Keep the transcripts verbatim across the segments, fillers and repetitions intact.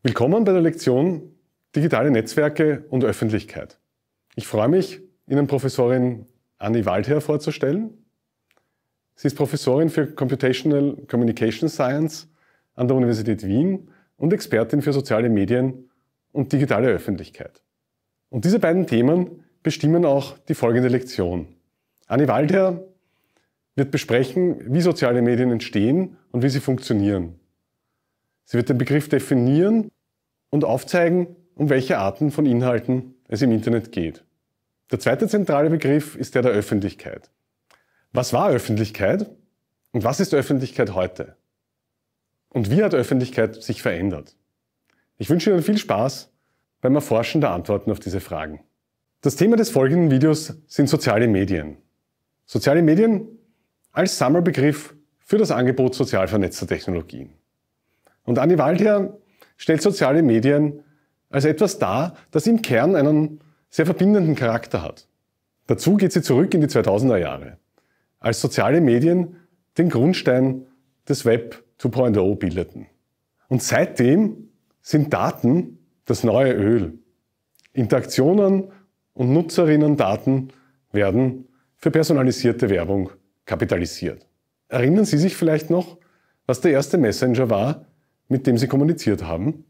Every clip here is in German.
Willkommen bei der Lektion Digitale Netzwerke und Öffentlichkeit. Ich freue mich, Ihnen Professorin Anni Waldherr vorzustellen. Sie ist Professorin für Computational Communication Science an der Universität Wien und Expertin für soziale Medien und digitale Öffentlichkeit. Und diese beiden Themen bestimmen auch die folgende Lektion. Anni Waldherr wird besprechen, wie soziale Medien entstehen und wie sie funktionieren. Sie wird den Begriff definieren und aufzeigen, um welche Arten von Inhalten es im Internet geht. Der zweite zentrale Begriff ist der der Öffentlichkeit. Was war Öffentlichkeit und was ist Öffentlichkeit heute? Und wie hat Öffentlichkeit sich verändert? Ich wünsche Ihnen viel Spaß beim Erforschen der Antworten auf diese Fragen. Das Thema des folgenden Videos sind soziale Medien. Soziale Medien als Sammelbegriff für das Angebot sozial vernetzter Technologien. Und Anni Waldherr stellt soziale Medien als etwas dar, das im Kern einen sehr verbindenden Charakter hat. Dazu geht sie zurück in die zweitausender Jahre, als soziale Medien den Grundstein des Web zwei Punkt null bildeten. Und seitdem sind Daten das neue Öl. Interaktionen und Nutzerinnen-Daten werden für personalisierte Werbung kapitalisiert. Erinnern Sie sich vielleicht noch, was der erste Messenger war, mit dem Sie kommuniziert haben?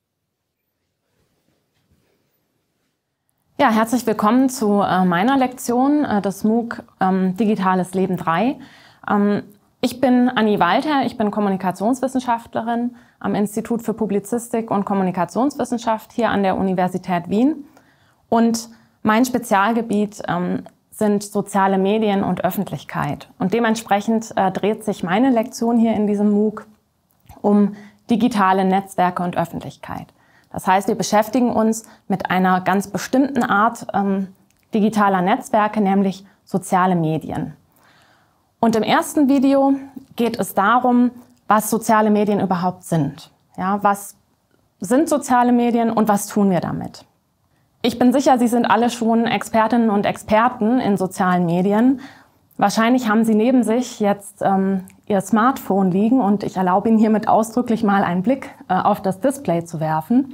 Ja, herzlich willkommen zu äh, meiner Lektion äh, des MOOC ähm, Digitales Leben drei. Ähm, ich bin Anni Waldherr, ich bin Kommunikationswissenschaftlerin am Institut für Publizistik und Kommunikationswissenschaft hier an der Universität Wien. Und mein Spezialgebiet ähm, sind soziale Medien und Öffentlichkeit. Und dementsprechend äh, dreht sich meine Lektion hier in diesem MOOC um digitale Netzwerke und Öffentlichkeit. Das heißt, wir beschäftigen uns mit einer ganz bestimmten Art ähm, digitaler Netzwerke, nämlich soziale Medien. Und im ersten Video geht es darum, was soziale Medien überhaupt sind. Ja, was sind soziale Medien und was tun wir damit? Ich bin sicher, Sie sind alle schon Expertinnen und Experten in sozialen Medien. Wahrscheinlich haben Sie neben sich jetzt ähm, Ihr Smartphone liegen und ich erlaube Ihnen hiermit ausdrücklich mal einen Blick äh, auf das Display zu werfen.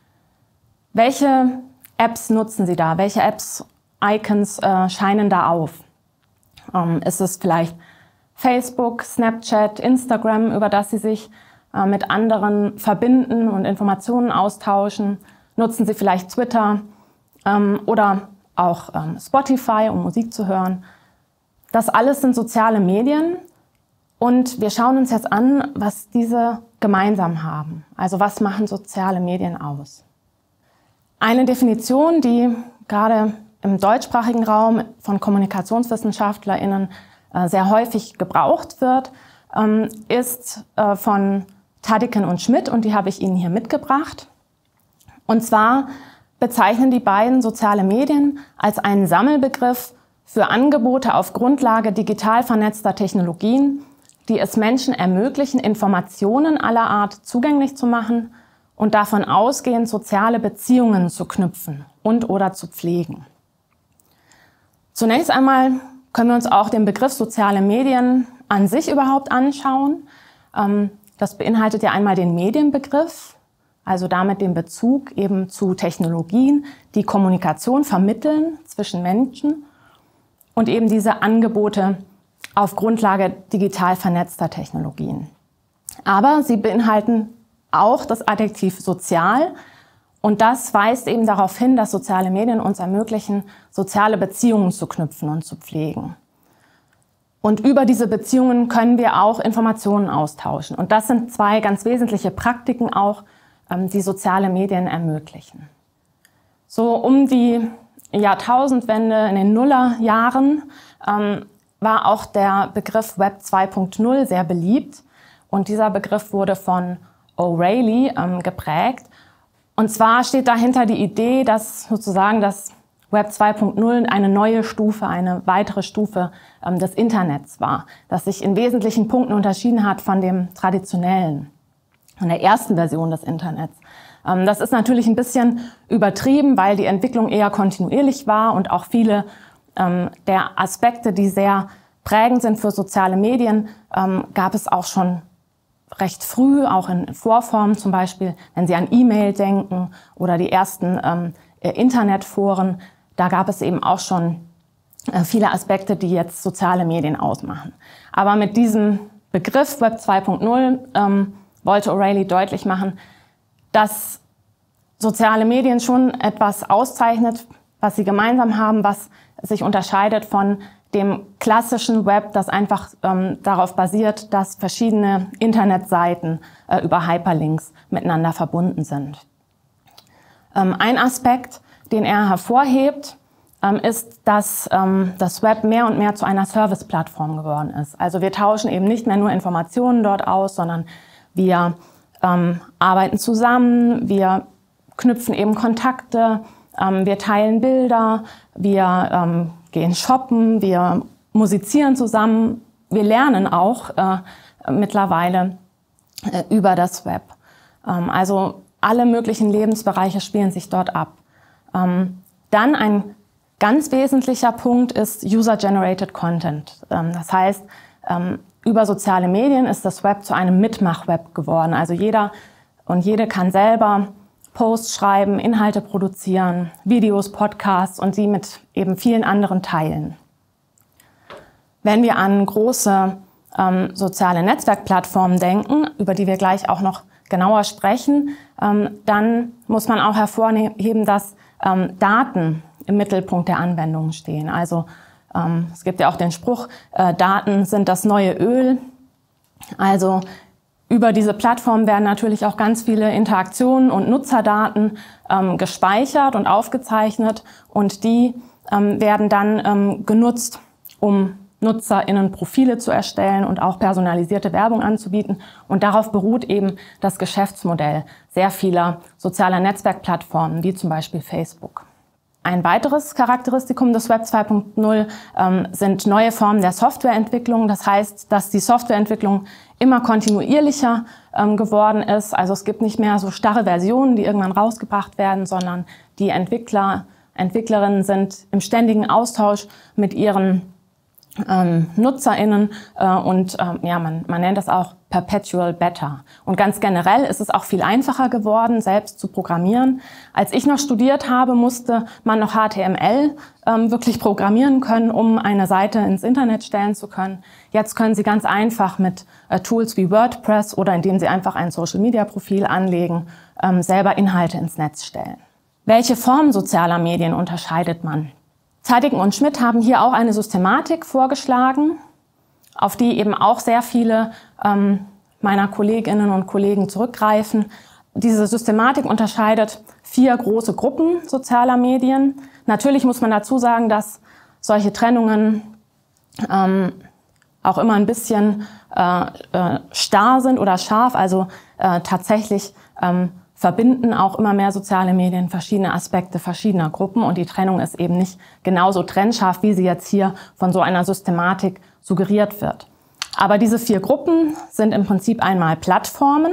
Welche Apps nutzen Sie da? Welche Apps, Icons äh, scheinen da auf? Ähm, ist es vielleicht Facebook, Snapchat, Instagram, über das Sie sich äh, mit anderen verbinden und Informationen austauschen? Nutzen Sie vielleicht Twitter ähm, oder auch ähm, Spotify, um Musik zu hören? Das alles sind soziale Medien und wir schauen uns jetzt an, was diese gemeinsam haben. Also was machen soziale Medien aus? Eine Definition, die gerade im deutschsprachigen Raum von KommunikationswissenschaftlerInnen äh, sehr häufig gebraucht wird, ähm, ist äh, von Tadiken und Schmidt und die habe ich Ihnen hier mitgebracht. Und zwar bezeichnen die beiden soziale Medien als einen Sammelbegriff für Angebote auf Grundlage digital vernetzter Technologien, die es Menschen ermöglichen, Informationen aller Art zugänglich zu machen und davon ausgehend soziale Beziehungen zu knüpfen und oder zu pflegen. Zunächst einmal können wir uns auch den Begriff soziale Medien an sich überhaupt anschauen. Das beinhaltet ja einmal den Medienbegriff, also damit den Bezug eben zu Technologien, die Kommunikation vermitteln zwischen Menschen und eben diese Angebote auf Grundlage digital vernetzter Technologien. Aber sie beinhalten auch das Adjektiv sozial und das weist eben darauf hin, dass soziale Medien uns ermöglichen, soziale Beziehungen zu knüpfen und zu pflegen. Und über diese Beziehungen können wir auch Informationen austauschen. Und das sind zwei ganz wesentliche Praktiken auch, die soziale Medien ermöglichen. So um die Jahrtausendwende in den Nullerjahren ähm, war auch der Begriff Web zwei Punkt null sehr beliebt und dieser Begriff wurde von O'Reilly ähm, geprägt. Und zwar steht dahinter die Idee, dass sozusagen das Web zwei Punkt null eine neue Stufe, eine weitere Stufe ähm, des Internets war, das sich in wesentlichen Punkten unterschieden hat von dem traditionellen, von der ersten Version des Internets. Das ist natürlich ein bisschen übertrieben, weil die Entwicklung eher kontinuierlich war und auch viele ähm, der Aspekte, die sehr prägend sind für soziale Medien, ähm, gab es auch schon recht früh, auch in Vorformen zum Beispiel, wenn Sie an E-Mail denken oder die ersten ähm, Internetforen, da gab es eben auch schon äh, viele Aspekte, die jetzt soziale Medien ausmachen. Aber mit diesem Begriff Web zwei Punkt null ähm, wollte O'Reilly deutlich machen, dass soziale Medien schon etwas auszeichnet, was sie gemeinsam haben, was sich unterscheidet von dem klassischen Web, das einfach ähm, darauf basiert, dass verschiedene Internetseiten äh, über Hyperlinks miteinander verbunden sind. Ähm, ein Aspekt, den er hervorhebt, ähm, ist, dass ähm, das Web mehr und mehr zu einer Service-Plattform geworden ist. Also wir tauschen eben nicht mehr nur Informationen dort aus, sondern wir ähm, arbeiten zusammen, wir knüpfen eben Kontakte, ähm, wir teilen Bilder, wir ähm, gehen shoppen, wir musizieren zusammen, wir lernen auch äh, mittlerweile äh, über das Web. Ähm, also alle möglichen Lebensbereiche spielen sich dort ab. Ähm, dann ein ganz wesentlicher Punkt ist User-Generated Content. Ähm, das heißt, ähm, über soziale Medien ist das Web zu einem Mitmach-Web geworden. Also jeder und jede kann selber Posts schreiben, Inhalte produzieren, Videos, Podcasts und sie mit eben vielen anderen teilen. Wenn wir an große ähm, soziale Netzwerkplattformen denken, über die wir gleich auch noch genauer sprechen, ähm, dann muss man auch hervorheben, dass ähm, Daten im Mittelpunkt der Anwendungen stehen. Also ähm, es gibt ja auch den Spruch, äh, Daten sind das neue Öl. Also über diese Plattform werden natürlich auch ganz viele Interaktionen und Nutzerdaten ähm, gespeichert und aufgezeichnet und die ähm, werden dann ähm, genutzt, um NutzerInnen Profile zu erstellen und auch personalisierte Werbung anzubieten. Und darauf beruht eben das Geschäftsmodell sehr vieler sozialer Netzwerkplattformen, wie zum Beispiel Facebook. Ein weiteres Charakteristikum des Web zwei Punkt null ähm, sind neue Formen der Softwareentwicklung. Das heißt, dass die Softwareentwicklung immer kontinuierlicher ähm, geworden ist. Also es gibt nicht mehr so starre Versionen, die irgendwann rausgebracht werden, sondern die Entwickler, Entwicklerinnen sind im ständigen Austausch mit ihren ähm, NutzerInnen äh, und ähm, ja, man, man nennt das auch Perpetual Beta. Und ganz generell ist es auch viel einfacher geworden, selbst zu programmieren. Als ich noch studiert habe, musste man noch H T M L ähm, wirklich programmieren können, um eine Seite ins Internet stellen zu können. Jetzt können Sie ganz einfach mit äh, Tools wie WordPress oder indem Sie einfach ein Social-Media-Profil anlegen, ähm, selber Inhalte ins Netz stellen. Welche Formen sozialer Medien unterscheidet man? Zeitigen und Schmidt haben hier auch eine Systematik vorgeschlagen, auf die eben auch sehr viele ähm, meiner Kolleginnen und Kollegen zurückgreifen. Diese Systematik unterscheidet vier große Gruppen sozialer Medien. Natürlich muss man dazu sagen, dass solche Trennungen ähm, auch immer ein bisschen äh, äh, starr sind oder scharf, also äh, tatsächlich ähm, verbinden auch immer mehr soziale Medien verschiedene Aspekte verschiedener Gruppen und die Trennung ist eben nicht genauso trennscharf, wie sie jetzt hier von so einer Systematik suggeriert wird. Aber diese vier Gruppen sind im Prinzip einmal Plattformen,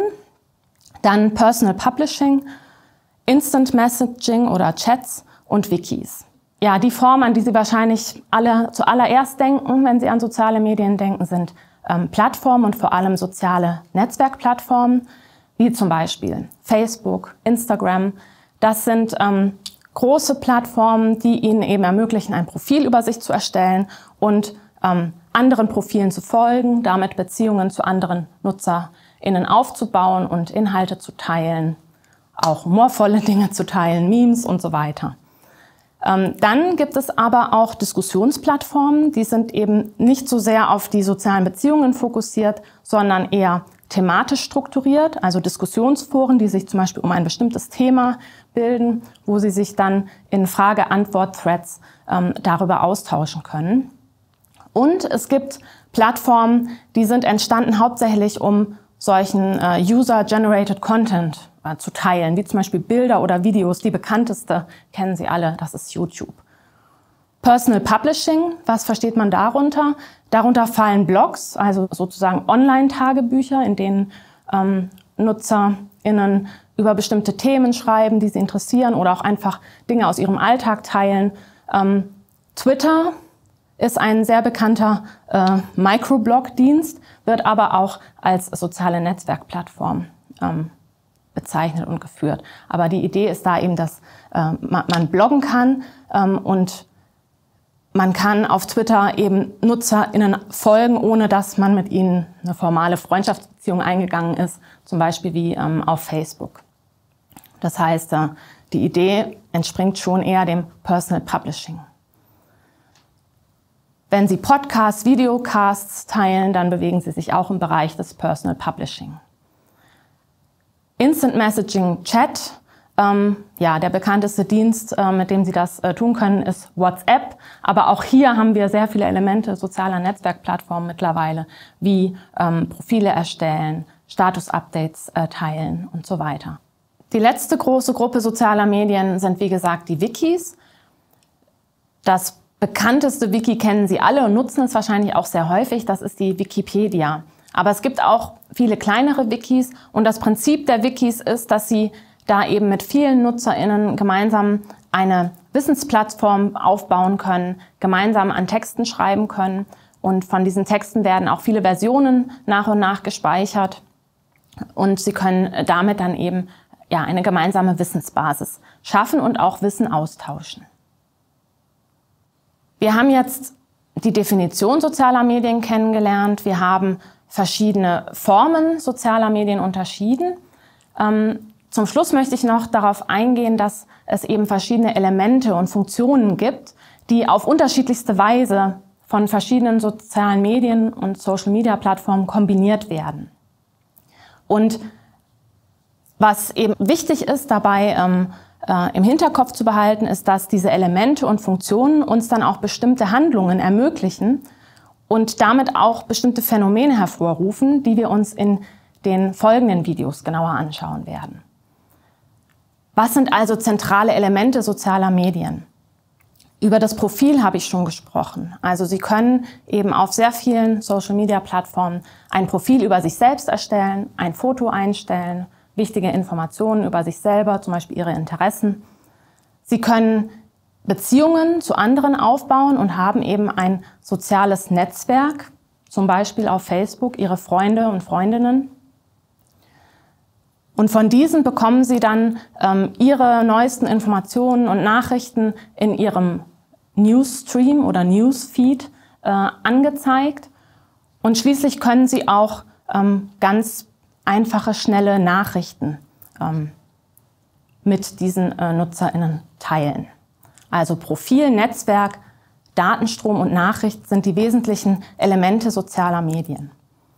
dann Personal Publishing, Instant Messaging oder Chats und Wikis. Ja, die Formen, an die Sie wahrscheinlich alle zuallererst denken, wenn Sie an soziale Medien denken, sind ähm, Plattformen und vor allem soziale Netzwerkplattformen, wie zum Beispiel Facebook, Instagram. Das sind ähm, große Plattformen, die Ihnen eben ermöglichen, ein Profil über sich zu erstellen und ähm, anderen Profilen zu folgen, damit Beziehungen zu anderen NutzerInnen aufzubauen und Inhalte zu teilen, auch humorvolle Dinge zu teilen, Memes und so weiter. Ähm, dann gibt es aber auch Diskussionsplattformen, die sind eben nicht so sehr auf die sozialen Beziehungen fokussiert, sondern eher thematisch strukturiert, also Diskussionsforen, die sich zum Beispiel um ein bestimmtes Thema bilden, wo Sie sich dann in Frage-Antwort-Threads ähm, darüber austauschen können. Und es gibt Plattformen, die sind entstanden hauptsächlich, um solchen äh, User-Generated Content äh, zu teilen, wie zum Beispiel Bilder oder Videos. Die bekannteste kennen Sie alle, das ist YouTube. Personal Publishing, was versteht man darunter? Darunter fallen Blogs, also sozusagen Online-Tagebücher, in denen ähm, NutzerInnen über bestimmte Themen schreiben, die sie interessieren oder auch einfach Dinge aus ihrem Alltag teilen. Ähm, Twitter ist ein sehr bekannter äh, Microblog-Dienst, wird aber auch als soziale Netzwerkplattform ähm, bezeichnet und geführt. Aber die Idee ist da eben, dass äh, man, man bloggen kann ähm, und man kann auf Twitter eben NutzerInnen folgen, ohne dass man mit ihnen eine formale Freundschaftsbeziehung eingegangen ist, zum Beispiel wie ähm, auf Facebook. Das heißt, äh, die Idee entspringt schon eher dem Personal Publishing. Wenn Sie Podcasts, Videocasts teilen, dann bewegen Sie sich auch im Bereich des Personal Publishing. Instant Messaging Chat, ähm, ja, der bekannteste Dienst, äh, mit dem Sie das äh, tun können, ist WhatsApp. Aber auch hier haben wir sehr viele Elemente sozialer Netzwerkplattformen mittlerweile, wie ähm, Profile erstellen, Status-Updates äh, teilen und so weiter. Die letzte große Gruppe sozialer Medien sind, wie gesagt, die Wikis. Das bekannteste Wiki kennen Sie alle und nutzen es wahrscheinlich auch sehr häufig, das ist die Wikipedia. Aber es gibt auch viele kleinere Wikis und das Prinzip der Wikis ist, dass Sie da eben mit vielen NutzerInnen gemeinsam eine Wissensplattform aufbauen können, gemeinsam an Texten schreiben können und von diesen Texten werden auch viele Versionen nach und nach gespeichert und Sie können damit dann eben ja, eine gemeinsame Wissensbasis schaffen und auch Wissen austauschen. Wir haben jetzt die Definition sozialer Medien kennengelernt. Wir haben verschiedene Formen sozialer Medien unterschieden. Ähm, zum Schluss möchte ich noch darauf eingehen, dass es eben verschiedene Elemente und Funktionen gibt, die auf unterschiedlichste Weise von verschiedenen sozialen Medien und Social-Media-Plattformen kombiniert werden. Und was eben wichtig ist dabei, ähm, äh, im Hinterkopf zu behalten, ist, dass diese Elemente und Funktionen uns dann auch bestimmte Handlungen ermöglichen und damit auch bestimmte Phänomene hervorrufen, die wir uns in den folgenden Videos genauer anschauen werden. Was sind also zentrale Elemente sozialer Medien? Über das Profil habe ich schon gesprochen. Also Sie können eben auf sehr vielen Social-Media-Plattformen ein Profil über sich selbst erstellen, ein Foto einstellen, wichtige Informationen über sich selber, zum Beispiel Ihre Interessen. Sie können Beziehungen zu anderen aufbauen und haben eben ein soziales Netzwerk, zum Beispiel auf Facebook, Ihre Freunde und Freundinnen. Und von diesen bekommen Sie dann ähm, Ihre neuesten Informationen und Nachrichten in Ihrem Newsstream oder Newsfeed äh, angezeigt. Und schließlich können Sie auch ähm, ganz einfache, schnelle Nachrichten ähm, mit diesen äh, NutzerInnen teilen. Also Profil, Netzwerk, Datenstrom und Nachricht sind die wesentlichen Elemente sozialer Medien.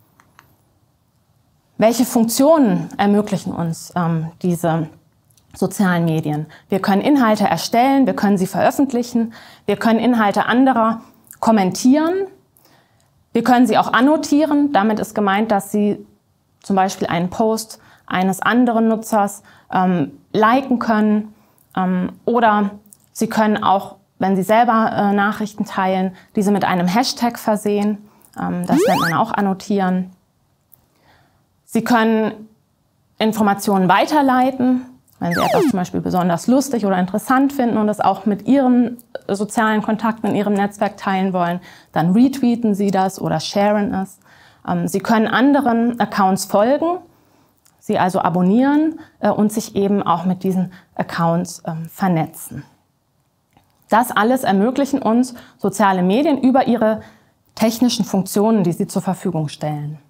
Welche Funktionen ermöglichen uns ähm, diese sozialen Medien? Wir können Inhalte erstellen, wir können sie veröffentlichen, wir können Inhalte anderer kommentieren, wir können sie auch annotieren. Damit ist gemeint, dass Sie zum Beispiel einen Post eines anderen Nutzers ähm, liken können ähm, oder Sie können auch, wenn Sie selber äh, Nachrichten teilen, diese mit einem Hashtag versehen. Ähm, das nennt man auch annotieren. Sie können Informationen weiterleiten, wenn Sie etwas zum Beispiel besonders lustig oder interessant finden und es auch mit Ihren sozialen Kontakten in Ihrem Netzwerk teilen wollen, dann retweeten Sie das oder sharen es. Ähm, Sie können anderen Accounts folgen, sie also abonnieren äh, und sich eben auch mit diesen Accounts ähm, vernetzen. Das alles ermöglichen uns soziale Medien über ihre technischen Funktionen, die sie zur Verfügung stellen.